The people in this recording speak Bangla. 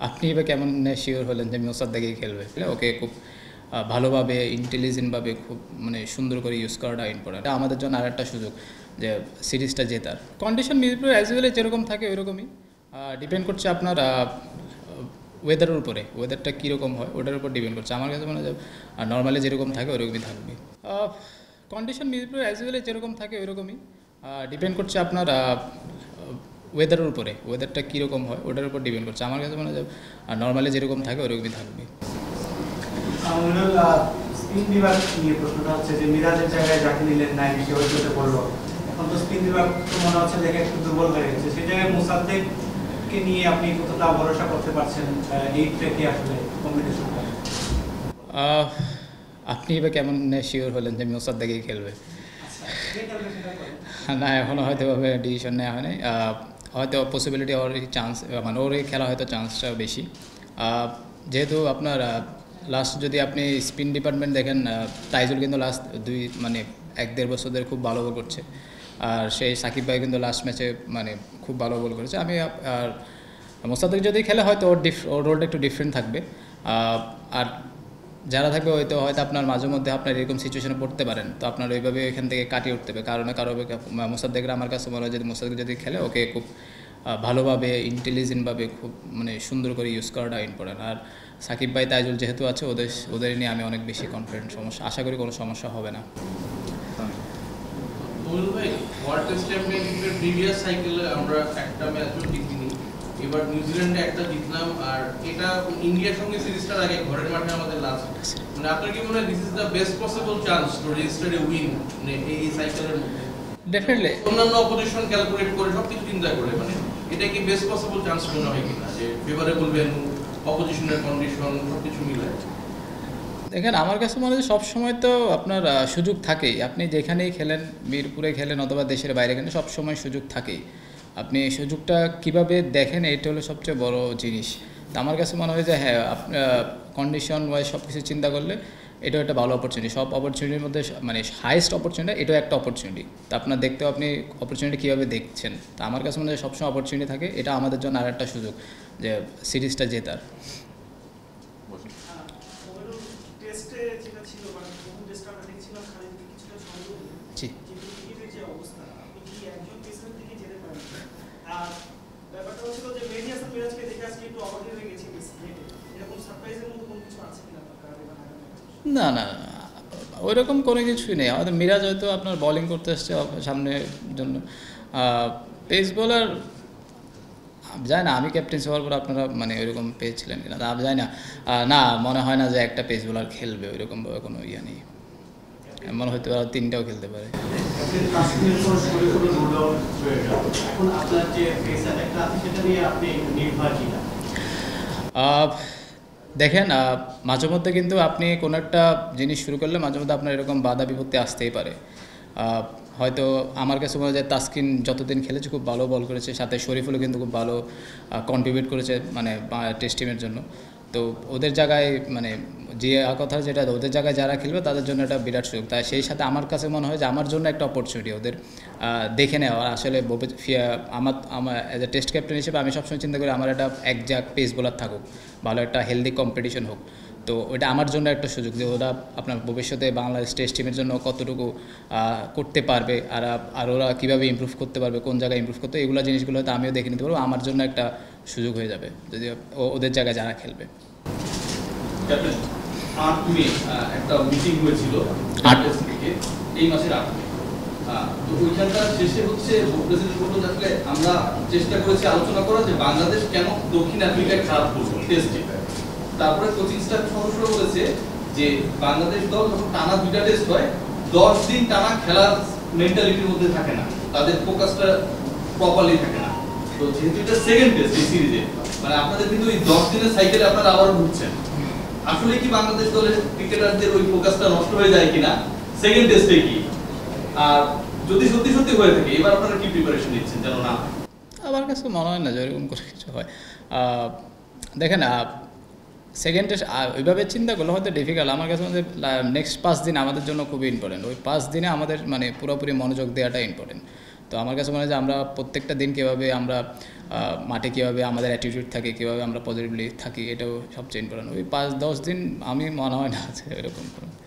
আপনি এবার কেমন শিওর হলেন যে মোসাদ্দেকই খেলবে? ওকে খুব ভালোভাবে ইন্টেলিজেন্টভাবে খুব মানে সুন্দর করে ইউজ করাটা ইম্পর্টেন্ট। এটা আমাদের জন্য আরেকটা সুযোগ যে সিরিজটা জেতার। কন্ডিশন মিরপুর অ্যাজ ওয়েল যেরকম থাকে ওইরকমই ডিপেন্ড করছে আপনার ওয়েদারের উপরে। ওয়েদারটা কীরকম হয় ওটার উপর ডিপেন্ড করছে। আমার কাছে মনে হয় নর্মালি যেরকম থাকে ওরকমই থাকবে। কন্ডিশন মিরপুর অ্যাজ ওয়েল যেরকম থাকে ওইরকমই ডিপেন্ড করছে আপনার ওয়েদারের উপরে। ওয়েদারটা কীরকম হয় ওটার উপর ডিপেন্ড করছে। আমার কাছে মনে হয় নর্মালি যেরকম থাকে ওরকমই থাকবে। মোমিনুল, স্পিন বিভাগ নিয়ে প্রশ্নটা হচ্ছে যে মিরাজের জায়গায় যাকে নিলেন নাই বিষয় হইতে পড়লো, এখন তো স্পিন বিভাগ তো মনে হচ্ছে দেখে একটু দুর্বল হয়ে গেছে, সেই জায়গায় মোসাদ্দেককে নিয়ে আপনি কতটা ভরসা করতে পারছেন এই ট্রেকে আসলে কম্পিটিশনটা? আপনি এবার কেমন শিওর হলেন যে মোসাদ্দেকই খেলবে? না, এখনও হয়তো ডিসিশন নেওয়া হয়নি। হয়তো পসিবিলিটি ওর চান্স মানে ওর খেলা হয়তো চান্সটা বেশি, যেহেতু আপনার লাস্ট যদি আপনি স্পিন ডিপার্টমেন্ট দেখেন, তাইজুল কিন্তু লাস্ট মানে 1-1.5 বছর ধরে খুব ভালো বল করছে। আর সেই সাকিব ভাই কিন্তু লাস্ট ম্যাচে মানে খুব ভালো বল করেছে। আমি আর মোসাদ্দেক যদি খেলে হয়তো ওর রোলটা একটু ডিফারেন্ট থাকবে। আর যারা থাকবে হয়তো আপনার মাঝে মধ্যে আপনার এরকম সিচুয়েশনে পড়তে পারেন, তো আপনার ওইভাবে এখান থেকে কাটিয়ে উঠতে হবে। কারো মোসাদ্দেকরা আমার কাছে মনে হয় যদি মোসাদ্দেক যদি খেলে ওকে খুব ভালোভাবে ইন্টেলিজেন্টভাবে খুব মানে সুন্দর করে ইউজ করাটা ইম্পর্টেন্ট। আর সাকিব ভাই তাইজুল যেহেতু আছে ওদের নিয়ে আমি অনেক বেশি কনফিডেন্ট, আশা করি কোনো সমস্যা হবে না। ভাই, ওয়ার্ল্ড টেস্ট চ্যাম্পিয়নশিপের প্রিভিয়াস সাইকেলে আমরা একটা ম্যাচও জিতিনি, এবার নিউজিল্যান্ডে একটা জিতলাম, আর এটা ইন্ডিয়ার সঙ্গে সিরিজটার আগে ঘরের মাঠে আমাদের লাস্ট। মানে আপনার কি মনে হয় this is the best possible chance to register a win এই সাইকেলের মধ্যে? ডেফিনেটলি অন্যান্য অপোজিশন ক্যালকুলেট করে সবকিছু চিন্তা করে মানে এটা কি বেস্ট পসিবল চান্স মনে হয় কিনা, যে ফেভারেবল ভেন্যু, অপোজিশনের কন্ডিশন সবকিছু মিলে? দেখেন, আমার কাছে মনে হয় সবসময় তো আপনার সুযোগ থাকেই। আপনি যেখানেই খেলেন, মিরপুরে খেলেন অথবা দেশের বাইরে খেলেন, সবসময় সুযোগ থাকেই। আপনি সুযোগটা কিভাবে দেখেন এটা হলো সবচেয়ে বড় জিনিস। তো আমার কাছে মনে হয় যে হ্যাঁ, কন্ডিশন ওয়াইজ সব কিছু চিন্তা করলে এটাও একটা ভালো অপরচুনিটি। সব অপরচুনিটির মধ্যে মানে হাইয়েস্ট অপরচুনিটি এটাও একটা অপরচুনিটি। তো আপনার দেখতেও আপনি অপরচুনিটি কীভাবে দেখছেন। তো আমার কাছে মনে হয় সবসময় অপরচুনিটি থাকে, এটা আমাদের জন্য আর একটা সুযোগ যে সিরিজটা জেতার। জি, না না, ওইরকম কোনো কিছুই নেই। আমাদের মিরাজ হয়তো আপনার বোলিং করতে এসছে সামনের জন্য। পেস বোলার যায় না, আমি ক্যাপ্টেন্সি হওয়ার পর আপনারা মানে ওইরকম পেয়েছিলেন কিনা তা যায় না। না, মনে হয় না যে একটা পেস বোলার খেলবে, ওইরকমভাবে কোনো ইয়ে নেই। মনে হয়তো আর 3টাও খেলতে পারে। দেখেন, মাঝে মধ্যে কিন্তু আপনি কোনো একটা জিনিস শুরু করলে মাঝে মধ্যে আপনার এরকম বাধা বিপত্তি আসতেই পারে। হয়তো আমার কাছে মনে হয় তাসকিন যতদিন খেলেছে খুব ভালো বল করেছে, সাথে শরীফুলও কিন্তু খুব ভালো কন্ট্রিবিউট করেছে মানে টেস্ট টিমের জন্য। তো ওদের জায়গায় মানে যে কথা যেটা ওদের জায়গায় যারা খেলবে তাদের জন্য একটা বিরাট সুযোগ। তাই সেই সাথে আমার কাছে মনে হয় যে আমার জন্য একটা অপরচুনিটি ওদের দেখে নেওয়া। আসলে আমার অ্যাজ এ টেস্ট ক্যাপ্টেন হিসেবে আমি সবসময় চিন্তা করি আমার একটা একজাক পেস বোলার থাকুক, ভালো একটা হেলদি কম্পিটিশন হোক। তো ওটা আমার জন্য একটা সুযোগ যে ওরা আপনার ভবিষ্যতে বাংলাদেশ টেস্ট টিমের জন্য কতটুকু করতে পারবে, আর ওরা কীভাবে ইমপ্রুভ করতে পারবে, কোন জায়গায় ইমপ্রুভ করতে, এগুলো জিনিসগুলো হয়তো আমিও দেখে নিতে পারবো। আমার জন্য একটা সুযোগ হয়ে যাবে যদি ওদের জায়গায় যারা খেলবে। একটা মিটিং হয়েছিল এই মাসের 8 মে, তো ওইখানকার শেষে হচ্ছে প্রেসিডেন্ট বলল আসলে আমরা চেষ্টা করেছি আলোচনা করা যে বাংলাদেশ কেন দক্ষিণ আফ্রিকায় খারাপ করছে টেস্টে। তারপরে কোচিং স্টাফ সদস্যরা বলেছে যে বাংলাদেশ দল যখন টানা 2টা টেস্ট হয় 10 দিন টানা খেলার মেন্টালিটির মধ্যে থাকে না, তাদের ফোকাসটা প্রপারলি থাকে না। তো যেহেতু এটা সেকেন্ড টেস্ট এই সিরিজে, মানে আপনাদের কিন্তু এই 10 দিনের সাইকেলে আপনারা আবারও ঢুকছেন, আসলে কি বাংলাদেশ দলের ক্রিকেটারদের ওই ফোকাসটা নষ্ট হয়ে যায় কিনা সেকেন্ড টেস্টে কি, আর যদি সত্যি সত্যি হয়ে থাকে এবার আপনারা কি প্রিপারেশন নিচ্ছেন যেন না? আমার কাছে মনে হয় না যে এরকম করে কিছু হয়। দেখেন, সেকেন্ড টেস্ট ওইভাবে চিন্তা করলে হয়তো ডিফিকাল্ট। আমার কাছে মনে হয় নেক্সট 5 দিন আমাদের জন্য খুবই ইম্পর্টেন্ট। ওই 5 দিনে আমাদের মানে পুরোপুরি মনোযোগ দেওয়াটা ইম্পর্টেন্ট। তো আমার কাছে মনে হয় যে আমরা প্রত্যেকটা দিন কীভাবে আমরা মাঠে কীভাবে আমাদের অ্যাটিটিউড থাকে, কীভাবে আমরা পজিটিভলি থাকি, এটাও সবচেয়ে ইম্পর্টেন্ট। ওই 5-10 দিন আমি মনে হয় না আছে এরকম কোনো